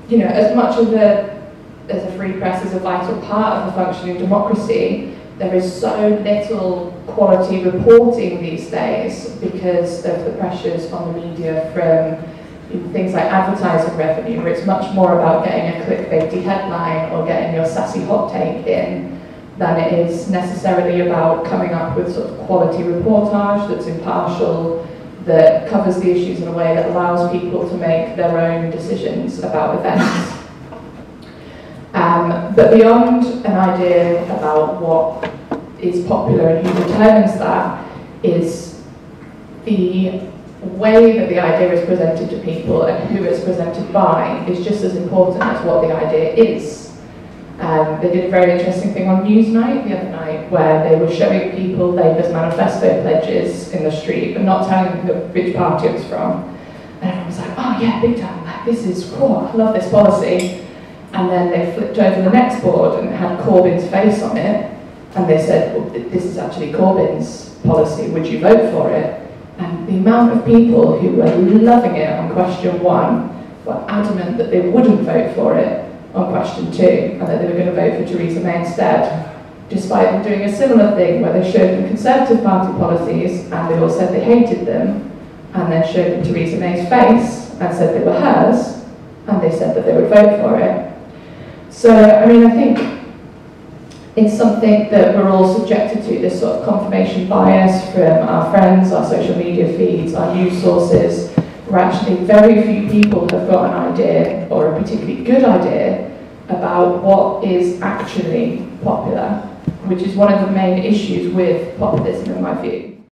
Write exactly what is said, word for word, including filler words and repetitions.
you know, as much of a, as a free press is a vital part of a functioning democracy, there is so little quality reporting these days because of the pressures on the media from things like advertising revenue, where it's much more about getting a clickbaity headline or getting your sassy hot take in than it is necessarily about coming up with sort of quality reportage that's impartial, that covers the issues in a way that allows people to make their own decisions about events. Um, but beyond an idea about what is popular and who determines that, is the way that the idea is presented to people and who it's presented by is just as important as what the idea is. Um, they did a very interesting thing on Newsnight the other night where they were showing people Labour's manifesto pledges in the street but not telling them which party it was from. And everyone was like, oh yeah, big time, like, this is cool, I love this policy. And then they flipped over the next board and it had Corbyn's face on it, and they said, well, this is actually Corbyn's policy, would you vote for it? And the amount of people who were loving it on question one were adamant that they wouldn't vote for it on question two, and that they were going to vote for Theresa May instead, despite them doing a similar thing where they showed them Conservative Party policies and they all said they hated them, and then showed them Theresa May's face and said they were hers, and they said that they would vote for it. So, I mean, I think it's something that we're all subjected to, this sort of confirmation bias from our friends, our social media feeds, our news sources, where actually very few people have got an idea, or a particularly good idea, about what is actually popular, which is one of the main issues with populism in my view.